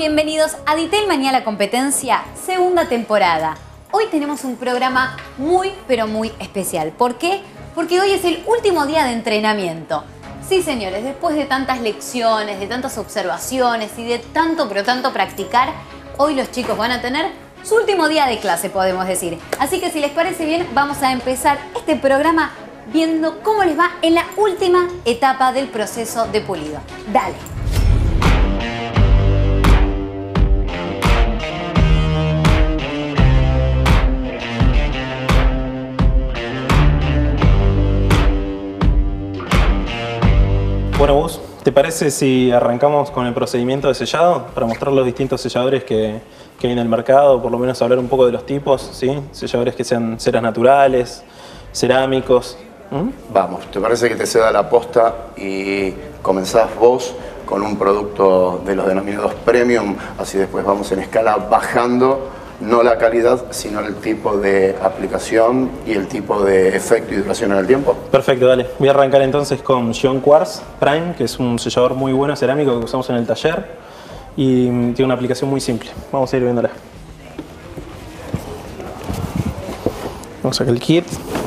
bienvenidos a Detail Manía la Competencia, segunda temporada. Hoy tenemos un programa muy, pero muy especial. ¿Por qué? Porque hoy es el último día de entrenamiento. Sí, señores, después de tantas lecciones, de tantas observaciones y de tanto, pero tanto practicar, hoy los chicos van a tener su último día de clase, podemos decir. Así que si les parece bien, vamos a empezar este programa viendo cómo les va en la última etapa del proceso de pulido. Dale. Bueno, vos, ¿te parece si arrancamos con el procedimiento de sellado? Para mostrar los distintos selladores que hay en el mercado, por lo menos hablar un poco de los tipos, ¿sí? Selladores que sean ceras naturales, cerámicos. Vamos, ¿te parece que te ceda la posta y comenzás vos con un producto de los denominados premium? Así después vamos en escala bajando, no la calidad, sino el tipo de aplicación y el tipo de efecto y duración en el tiempo. Perfecto, dale. Voy a arrancar entonces con Gion Quartz Prime, que es un sellador muy bueno cerámico que usamos en el taller y tiene una aplicación muy simple. Vamos a ir viéndola. Vamos a sacar el kit.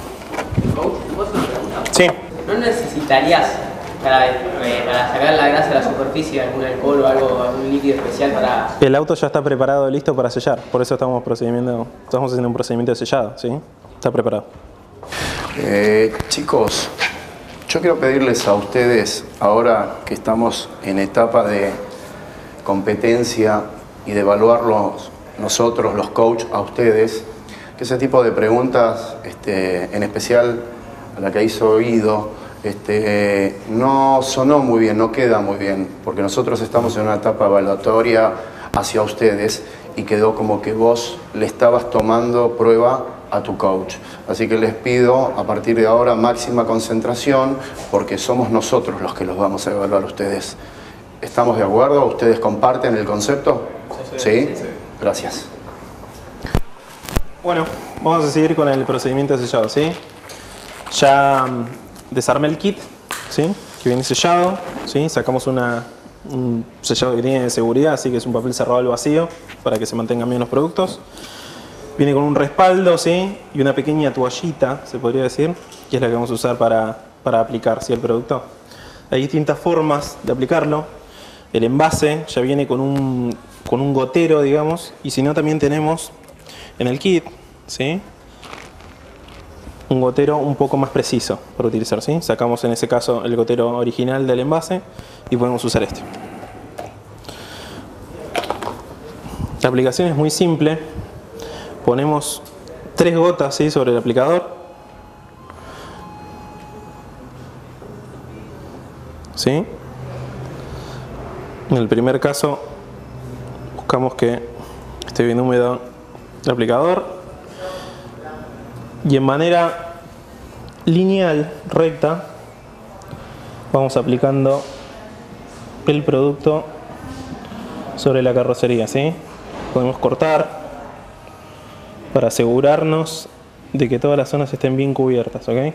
Sí. ¿No necesitarías para sacar la grasa de la superficie algún alcohol o algún líquido especial para...? El auto ya está preparado, listo para sellar. Por eso estamos haciendo un procedimiento de sellado, ¿sí? Está preparado. Chicos, yo quiero pedirles a ustedes, ahora que estamos en etapa de competencia y de evaluarlos nosotros, los coaches, a ustedes, que ese tipo de preguntas, en especial a la que hizo oído, no sonó muy bien, no queda muy bien, porque nosotros estamos en una etapa evaluatoria hacia ustedes y quedó como que vos le estabas tomando prueba a tu coach. Así que les pido a partir de ahora máxima concentración, porque somos nosotros los que los vamos a evaluar a ustedes. ¿Estamos de acuerdo? ¿Ustedes comparten el concepto? ¿Sí? Gracias. Bueno, vamos a seguir con el procedimiento de sellado, ¿sí? Ya desarmé el kit, ¿sí? Que viene sellado, ¿sí? Sacamos un sellado que tiene de seguridad, así que es un papel cerrado al vacío para que se mantengan bien los productos. Viene con un respaldo, ¿sí? Y una pequeña toallita, se podría decir, que es la que vamos a usar para aplicar, ¿sí? El producto. Hay distintas formas de aplicarlo. El envase ya viene con un gotero, digamos, y si no también tenemos en el kit, ¿sí? Un gotero un poco más preciso para utilizar, ¿sí? Sacamos en ese caso el gotero original del envase y podemos usar este. La aplicación es muy simple. Ponemos 3 gotas, ¿sí? Sobre el aplicador, ¿sí? En el primer caso buscamos que esté bien húmedo el aplicador y en manera lineal, recta, vamos aplicando el producto sobre la carrocería, ¿sí? Podemos cortar para asegurarnos de que todas las zonas estén bien cubiertas, ¿ok?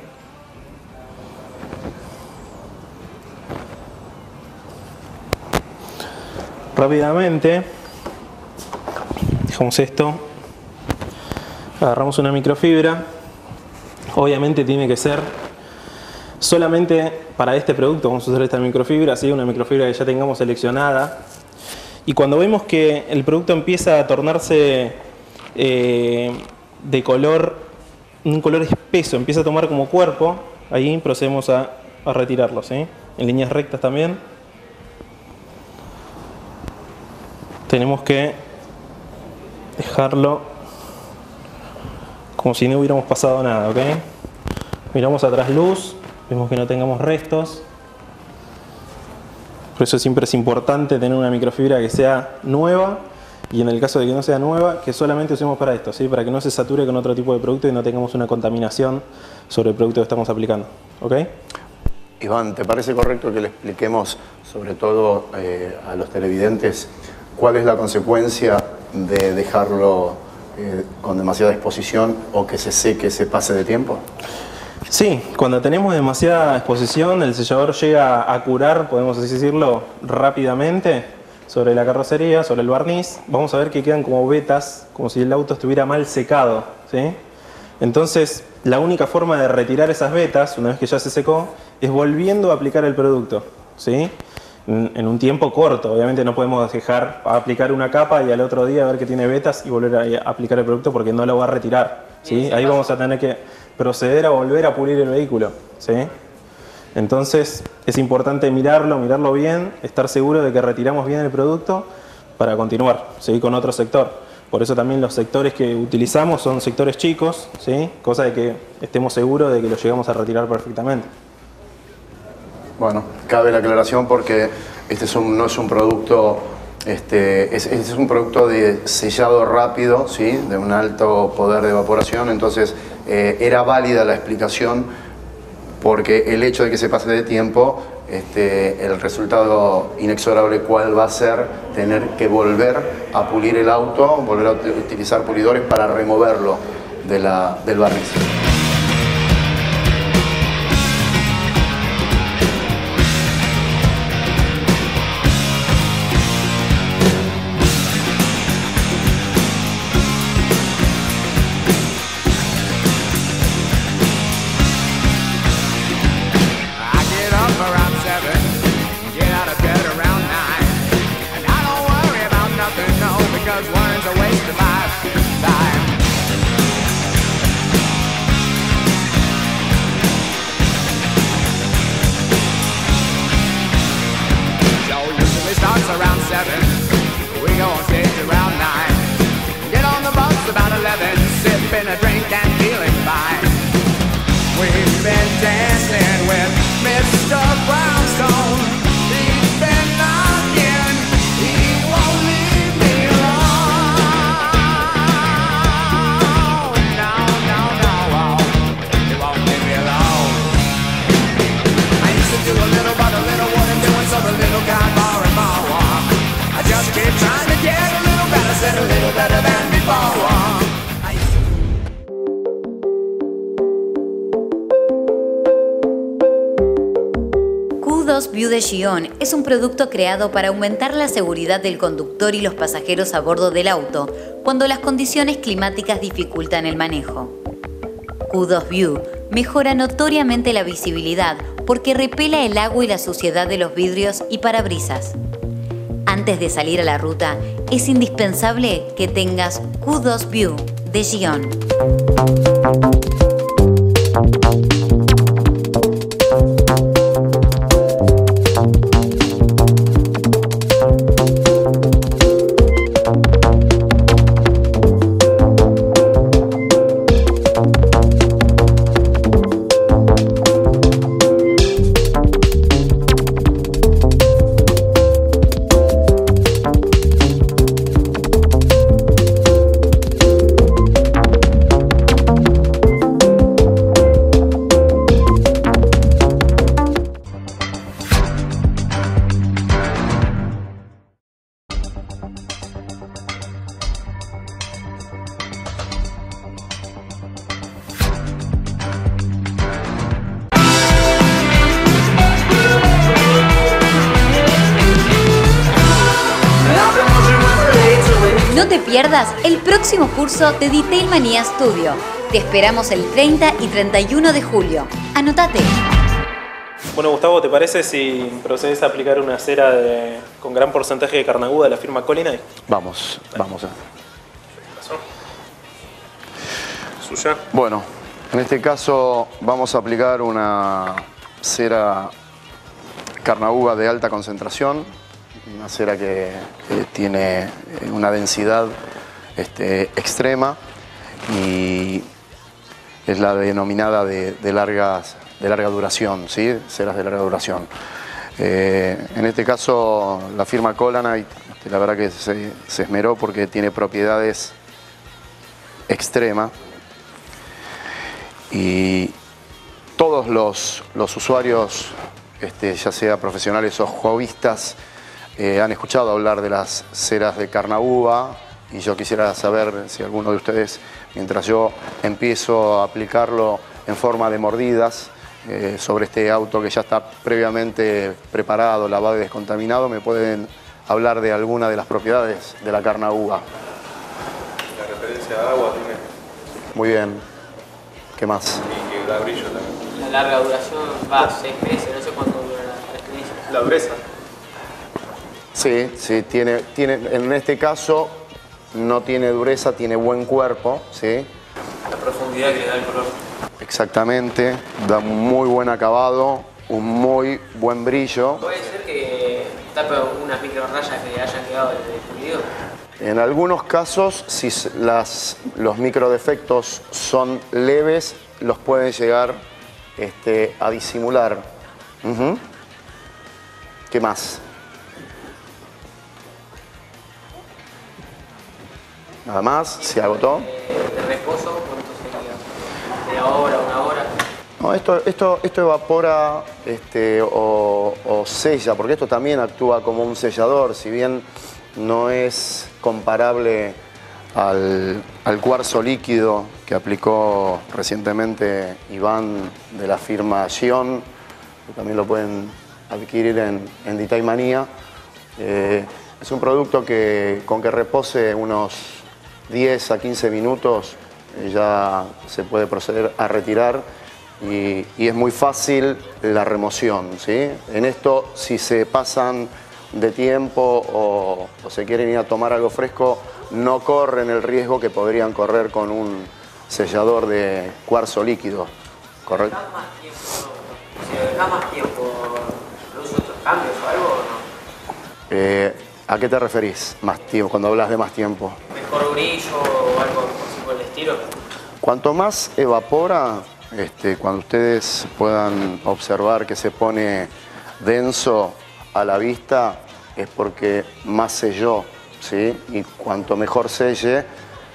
Rápidamente dejamos esto, agarramos una microfibra. Obviamente tiene que ser solamente para este producto, vamos a usar esta microfibra, así una microfibra que ya tengamos seleccionada. Y cuando vemos que el producto empieza a tornarse de color, un color espeso, empieza a tomar como cuerpo, ahí procedemos a retirarlo, ¿sí? En líneas rectas también. Tenemos que dejarlo como si no hubiéramos pasado nada, ¿ok? Miramos a trasluz, vemos que no tengamos restos. Por eso siempre es importante tener una microfibra que sea nueva y en el caso de que no sea nueva, que solamente usemos para esto, ¿sí? Para que no se sature con otro tipo de producto y no tengamos una contaminación sobre el producto que estamos aplicando, ¿ok? Iván, ¿te parece correcto que le expliquemos, sobre todo a los televidentes, cuál es la consecuencia de dejarlo con demasiada exposición o que se seque, se pase de tiempo? Sí, cuando tenemos demasiada exposición, el sellador llega a curar, podemos así decirlo, rápidamente, sobre la carrocería, sobre el barniz, vamos a ver que quedan como vetas, como si el auto estuviera mal secado, ¿sí? Entonces, la única forma de retirar esas vetas, una vez que ya se secó, es volviendo a aplicar el producto, ¿sí? En un tiempo corto. Obviamente no podemos dejar aplicar una capa y al otro día ver que tiene vetas y volver a aplicar el producto porque no lo va a retirar, ¿sí? Ahí vamos a tener que proceder a volver a pulir el vehículo, ¿sí? Entonces es importante mirarlo bien, estar seguro de que retiramos bien el producto para continuar, ¿sí? Con otro sector. Por eso también los sectores que utilizamos son sectores chicos, ¿sí? Cosa de que estemos seguros de que lo llegamos a retirar perfectamente. Bueno, cabe la aclaración porque no es un producto, es un producto de sellado rápido, ¿sí? De un alto poder de evaporación, entonces era válida la explicación porque el hecho de que se pase de tiempo, el resultado inexorable cuál va a ser tener que volver a pulir el auto, volver a utilizar pulidores para removerlo del barniz. Around 7, we go on stage around 9. Get on the bus about 11, sipping a drink and feeling fine. We've been dancing with Mr. Brownstone. He's been knocking, he won't leave me alone. No, no, no, he won't leave me alone. I used to do a little, but a little wasn't doing, so the little got more and more. Just keep trying to get a little better, said a little better than before. Q2 View de Xion es un producto creado para aumentar la seguridad del conductor y los pasajeros a bordo del auto cuando las condiciones climáticas dificultan el manejo. Q2 View mejora notoriamente la visibilidad porque repela el agua y la suciedad de los vidrios y parabrisas. Antes de salir a la ruta, es indispensable que tengas Q2 View de Xion. No te pierdas el próximo curso de Detail Manía Studio. Te esperamos el 30 y 31 de julio. ¡Anótate! Bueno, Gustavo, ¿te parece si procedes a aplicar una cera con gran porcentaje de carnaguda de la firma Collinay? Vamos. Suya. Bueno, en este caso vamos a aplicar una cera carnaguda de alta concentración, una cera que tiene una densidad extrema y es la denominada de larga duración, ¿sí? Ceras de larga duración. En este caso la firma Collinay, la verdad que se esmeró porque tiene propiedades extremas y todos los usuarios, ya sea profesionales o hobbyistas, han escuchado hablar de las ceras de carnaúba y yo quisiera saber si alguno de ustedes, mientras yo empiezo a aplicarlo en forma de mordidas sobre este auto que ya está previamente preparado, lavado y descontaminado, me pueden hablar de alguna de las propiedades de la Carnauba. La referencia a agua tiene. Muy bien. ¿Qué más? Y que da brillo también. La larga duración, va, 6 meses, no sé cuánto dura la experiencia. La dureza. Sí, tiene, en este caso no tiene dureza, tiene buen cuerpo, ¿sí? La profundidad que le da el color. Exactamente, da un muy buen acabado, un muy buen brillo. ¿Puede ser que tape unas micro rayas que hayan quedado del pulido? En algunos casos, si los microdefectos son leves, los pueden llegar a disimular. ¿Qué más? Nada más, se agotó. ¿De reposo cuánto sería? ¿De hora, una hora? No, esto evapora o sella, porque esto también actúa como un sellador, si bien no es comparable al cuarzo líquido que aplicó recientemente Iván de la firma Gion, que también lo pueden adquirir en Detail Manía. Es un producto que con que repose unos 10 a 15 minutos ya se puede proceder a retirar y es muy fácil la remoción, ¿sí? En esto, si se pasan de tiempo o se quieren ir a tomar algo fresco, no corren el riesgo que podrían correr con un sellador de cuarzo líquido, ¿correcto? Si lo dejas más tiempo, ¿produce otros cambios o algo o no? ¿A qué te referís más tiempo, cuando hablas de más tiempo? ¿Mejor brillo o algo así por el estilo? Cuanto más evapora, cuando ustedes puedan observar que se pone denso a la vista, es porque más selló, ¿sí? Y cuanto mejor selle,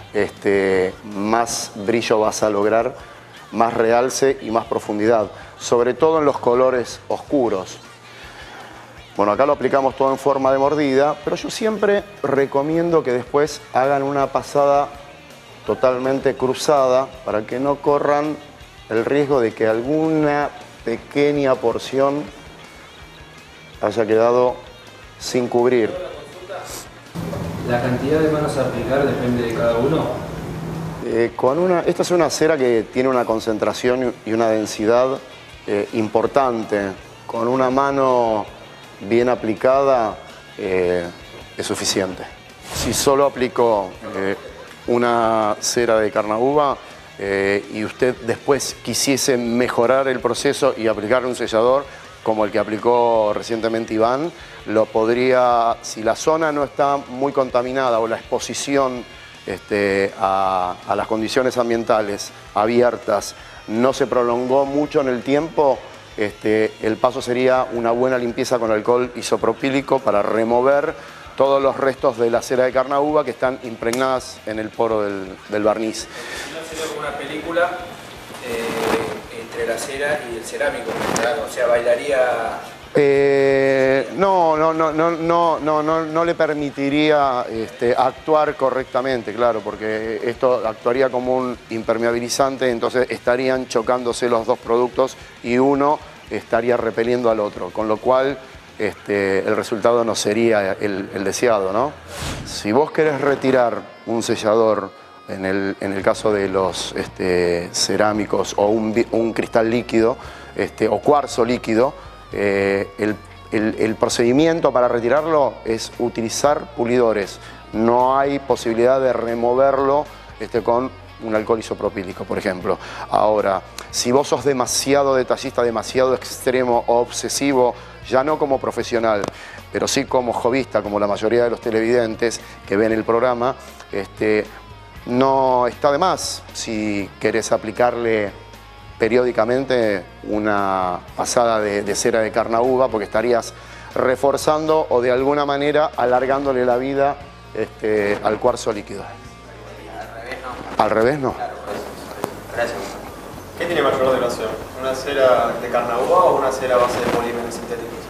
más brillo vas a lograr, más realce y más profundidad, sobre todo en los colores oscuros. Bueno, acá lo aplicamos todo en forma de mordida, pero yo siempre recomiendo que después hagan una pasada totalmente cruzada para que no corran el riesgo de que alguna pequeña porción haya quedado sin cubrir. ¿La cantidad de manos a aplicar depende de cada uno? Esta es una cera que tiene una concentración y una densidad importante. Con una mano bien aplicada es suficiente. Si solo aplico una cera de Carnauba y usted después quisiese mejorar el proceso y aplicarle un sellador como el que aplicó recientemente Iván, lo podría, si la zona no está muy contaminada o la exposición a las condiciones ambientales abiertas no se prolongó mucho en el tiempo, el paso sería una buena limpieza con alcohol isopropílico para remover todos los restos de la cera de Carnauba que están impregnadas en el poro del barniz. ¿No sería como una película entre la cera y el cerámico? O sea, bailaría... No le permitiría actuar correctamente, claro, porque esto actuaría como un impermeabilizante, entonces estarían chocándose los dos productos y uno estaría repeliendo al otro, con lo cual el resultado no sería el deseado, ¿no? Si vos querés retirar un sellador, en el caso de los cerámicos o un cristal líquido o cuarzo líquido, el procedimiento para retirarlo es utilizar pulidores. No hay posibilidad de removerlo con un alcohol isopropílico, por ejemplo. Ahora, si vos sos demasiado detallista, demasiado extremo o obsesivo, ya no como profesional, pero sí como hobbyista, como la mayoría de los televidentes que ven el programa, no está de más si querés aplicarle periódicamente una pasada de cera de Carnauba, porque estarías reforzando o de alguna manera alargándole la vida al cuarzo líquido. Al revés no. Gracias. ¿Qué tiene mayor duración? ¿Una cera de Carnauba o una cera a base de polímeros sintéticos?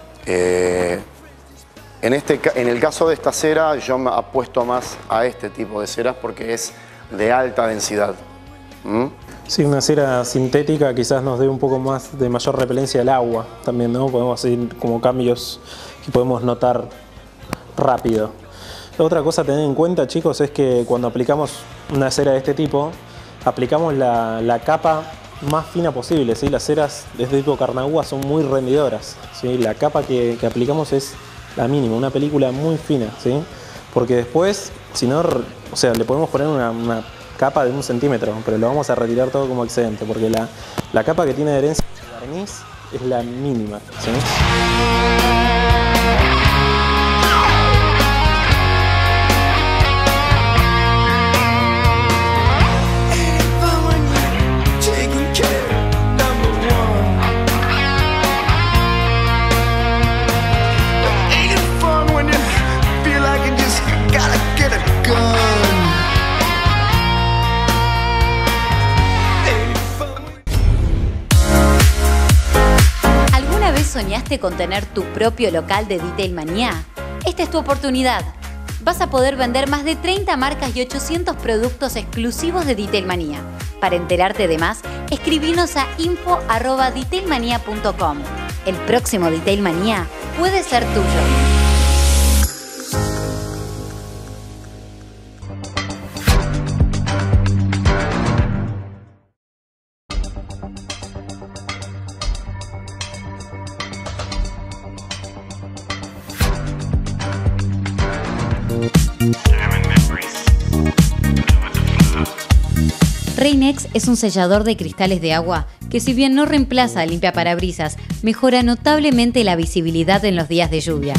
En el caso de esta cera, yo me apuesto más a este tipo de ceras porque es de alta densidad. Sí, una cera sintética quizás nos dé un poco más de mayor repelencia al agua también, ¿no? Podemos hacer como cambios que podemos notar rápido. Otra cosa a tener en cuenta, chicos, es que cuando aplicamos una cera de este tipo, aplicamos la capa más fina posible, ¿sí? Las ceras de este tipo Carnauba son muy rendidoras, ¿sí? La capa que aplicamos es la mínima, una película muy fina, ¿sí? Porque después, si no, o sea, le podemos poner una capa de 1 centímetro, pero lo vamos a retirar todo como excedente, porque la capa que tiene adherencia de barniz es la mínima, ¿sí? ¿Soñaste con tener tu propio local de Detail Manía? Esta es tu oportunidad. Vas a poder vender más de 30 marcas y 800 productos exclusivos de Detail Manía. Para enterarte de más, escribinos a info@detailmania.com. El próximo Detail Manía puede ser tuyo. Rain-X es un sellador de cristales de agua que, si bien no reemplaza al limpiaparabrisas, mejora notablemente la visibilidad en los días de lluvia.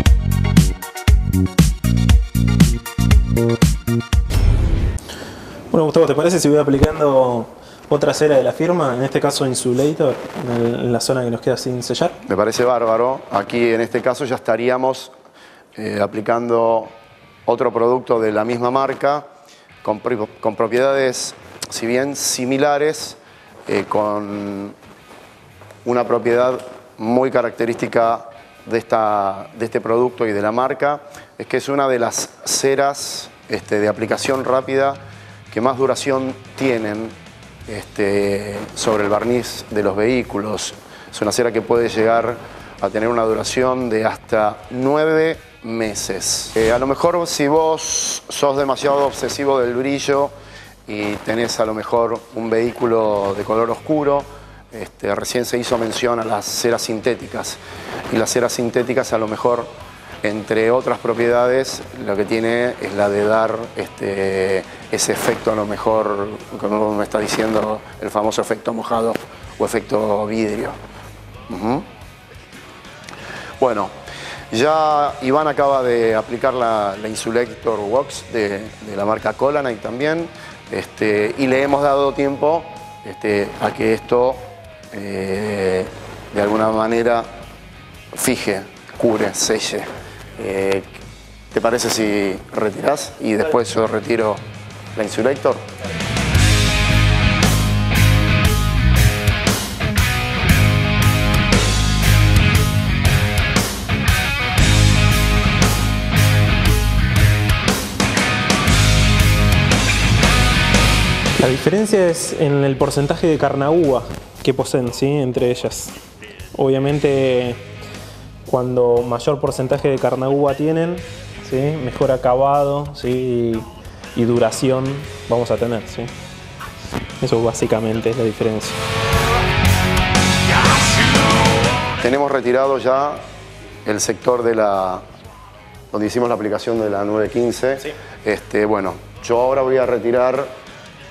Bueno, Gustavo, ¿te parece si voy aplicando otra cera de la firma? En este caso Insulator, en la zona que nos queda sin sellar. Me parece bárbaro. Aquí en este caso ya estaríamos aplicando otro producto de la misma marca con propiedades, si bien similares, con una propiedad muy característica de este producto y de la marca, es que es una de las ceras de aplicación rápida que más duración tienen sobre el barniz de los vehículos. Es una cera que puede llegar a tener una duración de hasta 9 meses. A lo mejor si vos sos demasiado obsesivo del brillo y tenés a lo mejor un vehículo de color oscuro, recién se hizo mención a las ceras sintéticas. Y las ceras sintéticas a lo mejor, entre otras propiedades, lo que tiene es la de dar ese efecto a lo mejor, como me está diciendo, el famoso efecto mojado o efecto vidrio. Bueno, ya Iván acaba de aplicar la Insulator Wax de la marca Colanite también, y le hemos dado tiempo a que esto de alguna manera fije, cubre, selle. ¿Te parece si retirás y después yo retiro la Insulator? La diferencia es en el porcentaje de carnauba que poseen, ¿sí? Entre ellas. Obviamente, cuando mayor porcentaje de carnauba tienen, ¿sí? Mejor acabado, ¿sí? y duración vamos a tener, ¿sí? Eso básicamente es la diferencia. Tenemos retirado ya el sector de donde hicimos la aplicación de la 915. Sí. Bueno, yo ahora voy a retirar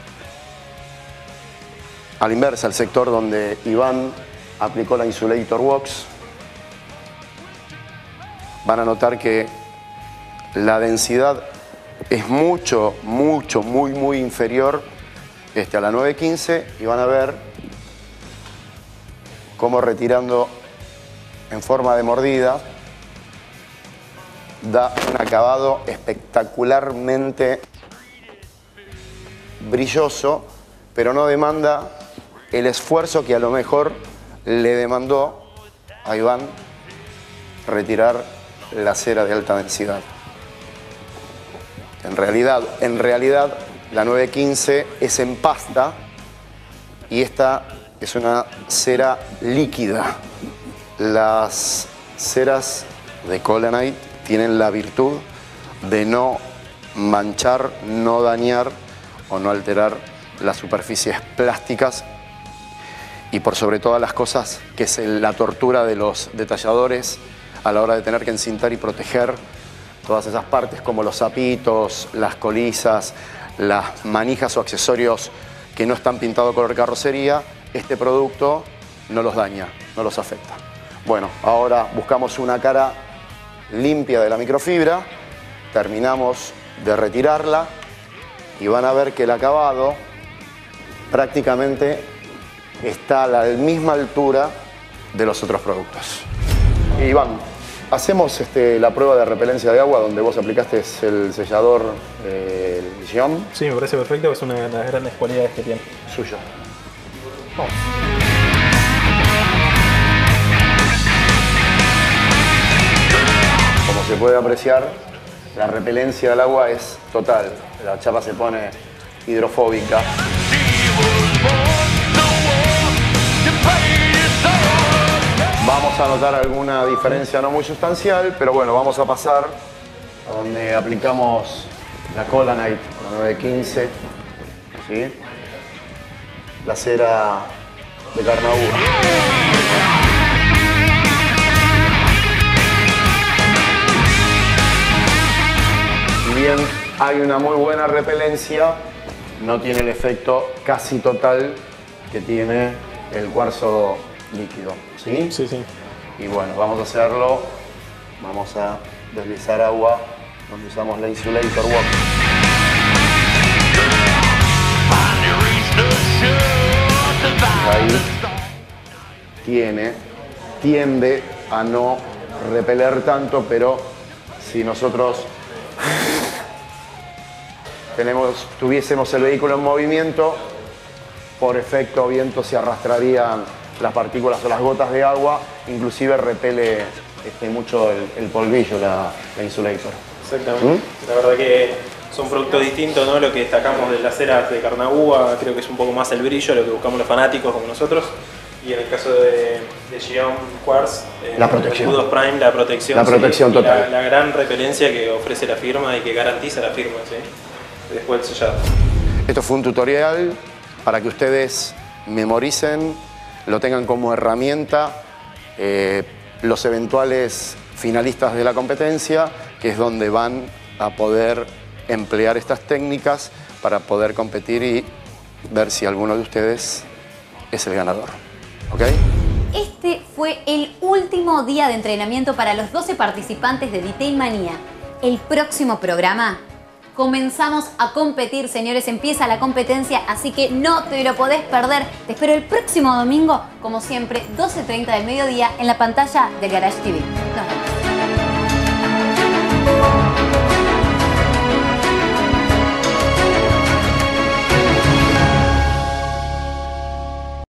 a la inversa el sector donde Iván aplicó la Insulator Wax. Van a notar que la densidad es muy inferior a la 915, y van a ver cómo retirando en forma de mordida da un acabado espectacularmente brilloso, pero no demanda el esfuerzo que a lo mejor le demandó a Iván retirar la cera de alta densidad. En realidad la 915 es en pasta y esta es una cera líquida. Las ceras de Colanite tienen la virtud de no manchar, no dañar o no alterar las superficies plásticas y por sobre todas las cosas, que es la tortura de los detalladores a la hora de tener que encintar y proteger todas esas partes como los zapitos, las colisas, las manijas o accesorios que no están pintados color carrocería. Este producto no los daña, no los afecta. Bueno, ahora buscamos una cara limpia de la microfibra, terminamos de retirarla y van a ver que el acabado prácticamente está a la misma altura de los otros productos. Iván, hacemos la prueba de repelencia de agua donde vos aplicaste el sellador Gion. Sí, me parece perfecto, es una de las grandes cualidades que tiene. Suyo. Vamos. Como se puede apreciar, la repelencia del agua es total. La chapa se pone hidrofóbica. Vamos a notar alguna diferencia no muy sustancial, pero bueno, vamos a pasar a donde aplicamos la Colanite, la 915, ¿sí? La cera de Carnauba. Si bien hay una muy buena repelencia, no tiene el efecto casi total que tiene el cuarzo líquido, ¿sí? Sí, sí. Y bueno, vamos a hacerlo. Vamos a deslizar agua donde usamos la Insulator Wax. Ahí tiende a no repeler tanto, pero si nosotros tuviésemos el vehículo en movimiento, por efecto viento se arrastrarían las partículas o las gotas de agua, inclusive repele mucho el polvillo, la Insulator. Exactamente. La verdad que son productos distintos, ¿no? Lo que destacamos de las ceras de Carnauba creo que es un poco más el brillo, lo que buscamos los fanáticos como nosotros. Y en el caso de Gion Quartz, la protección. El Q2 Prime, la protección. La protección sí, total. La gran repelencia que ofrece la firma y que garantiza la firma, ¿sí? Después del sellado. Esto fue un tutorial para que ustedes memoricen, lo tengan como herramienta los eventuales finalistas de la competencia, que es donde van a poder emplear estas técnicas para poder competir y ver si alguno de ustedes es el ganador. ¿Ok? Este fue el último día de entrenamiento para los 12 participantes de Detail Manía. El próximo programa comenzamos a competir, señores, empieza la competencia, así que no te lo podés perder. Te espero el próximo domingo, como siempre, 12:30 del mediodía en la pantalla de Garage TV.